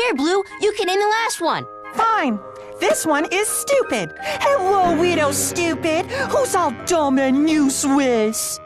Here, Blue, you can name the last one. Fine. This one is stupid. Hello, Widow Stupid. Who's all dumb and useless?